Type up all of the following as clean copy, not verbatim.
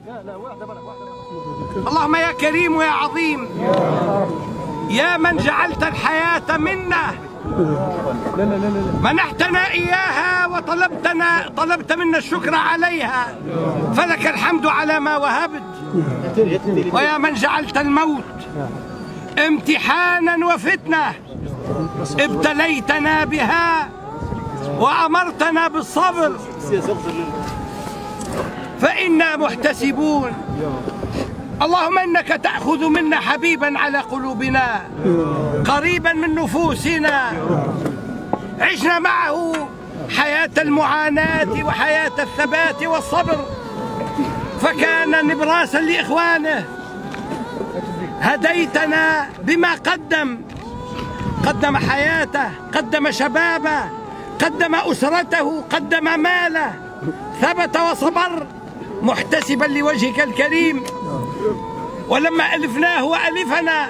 اللهم يا كريم ويا عظيم، يا من جعلت الحياة منا، منحتنا إياها طلبت منا الشكر عليها، فلك الحمد على ما وهبت. ويا من جعلت الموت امتحانا وفتنة، ابتليتنا بها وأمرتنا بالصبر، فإنا محتسبون. اللهم إنك تأخذ منا حبيبا على قلوبنا، قريبا من نفوسنا، عشنا معه حياة المعاناة وحياة الثبات والصبر، فكان نبراسا لإخوانه. هديتنا بما قدم حياته، قدم شبابه، قدم أسرته، قدم ماله، ثبت وصبر محتسبا لوجهك الكريم. ولما ألفناه وألفنا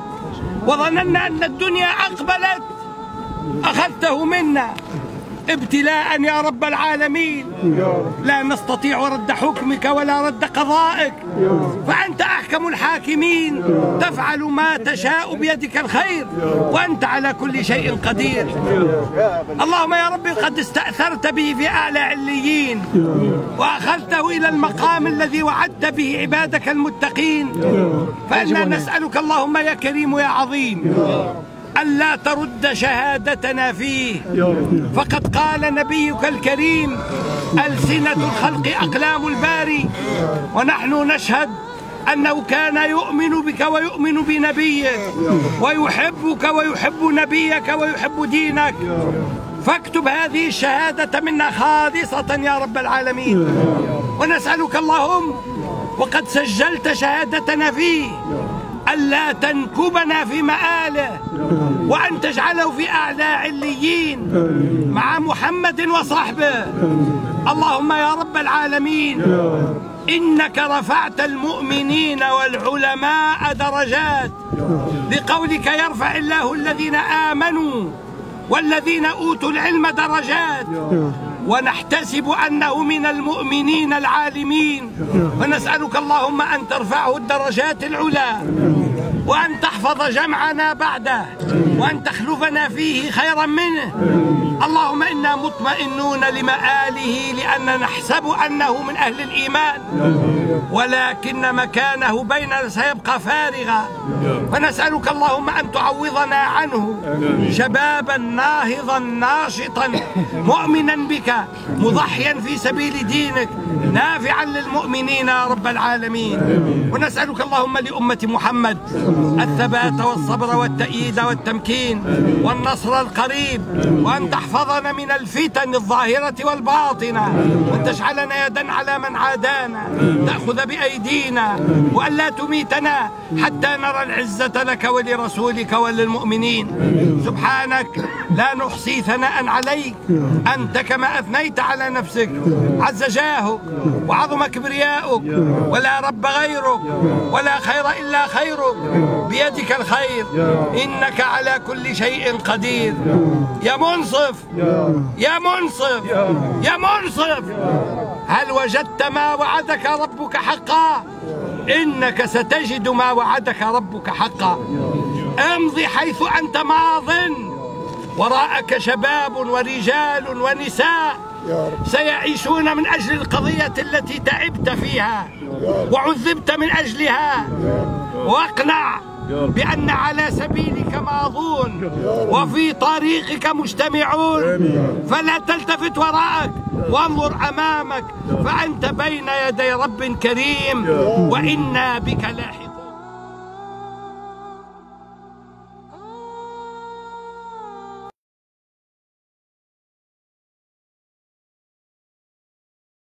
وظننا أن الدنيا أقبلت، أخذته منا ابتلاء يا رب العالمين. لا نستطيع رد حكمك ولا رد قضائك، فأنت أحكم الحاكمين، تفعل ما تشاء بيدك الخير، وأنت على كل شيء قدير. اللهم يا رب قد استأثرت به في أعلى عليين، وأخذته إلى المقام الذي وعدت به عبادك المتقين، فإنا نسألك اللهم يا كريم ويا عظيم ألا ترد شهادتنا فيه، فقد قال نبيك الكريم: ألسنة الخلق أقلام الباري، ونحن نشهد أنه كان يؤمن بك ويؤمن بنبيك، ويحبك ويحب نبيك ويحب دينك، فاكتب هذه الشهادة منا خالصة يا رب العالمين. ونسألك اللهم وقد سجلت شهادتنا فيه ألا تنكبنا في مآله، وأن تجعله في أعلى عليين مع محمد وصحبه. اللهم يا رب العالمين إنك رفعت المؤمنين والعلماء درجات، لقولك: يرفع الله الذين آمنوا والذين أوتوا العلم درجات، ونحتسب أنه من المؤمنين العالمين. ونسألك اللهم أن ترفعه الدرجات العلى، وأن تحفظ جمعنا بعده، وأن تخلفنا فيه خيرا منه. اللهم إنا مطمئنون لمآله، لأن نحسب أنه من أهل الإيمان، ولكن مكانه بيننا سيبقى فارغا، فنسألك اللهم أن تعوضنا عنه شبابا ناهضا ناشطا مؤمنا بك، مضحيا في سبيل دينك، نافعا للمؤمنين يا رب العالمين. ونسألك اللهم لأمة محمد الثبات والصبر والتأييد والتمكين والنصر القريب، وأن تحفظنا من الفتن الظاهرة والباطنة، وأن تجعلنا يدا على من عادانا، تأخذ بأيدينا، وأن لا تميتنا حتى نرى العزة لك ولرسولك وللمؤمنين. سبحانك لا نحصي ثناء عليك، أنت كما أثنيت على نفسك، عز جاهك وعظم كبرياؤك، ولا رب غيرك ولا خير إلا خيرك، بيدك الخير، إنك على كل شيء قدير. يا منصف يا منصف يا منصف، هل وجدت ما وعدك ربك حقا؟ إنك ستجد ما وعدك ربك حقا. امضي حيث أنت ماض، وراءك شباب ورجال ونساء سيعيشون من أجل القضية التي تعبت فيها وعذبت من أجلها، واقنع بأن على سبيلك ماضون وفي طريقك مجتمعون، فلا تلتفت وراءك وانظر أمامك، فأنت بين يدي رب كريم، وإنا بك لاحقون.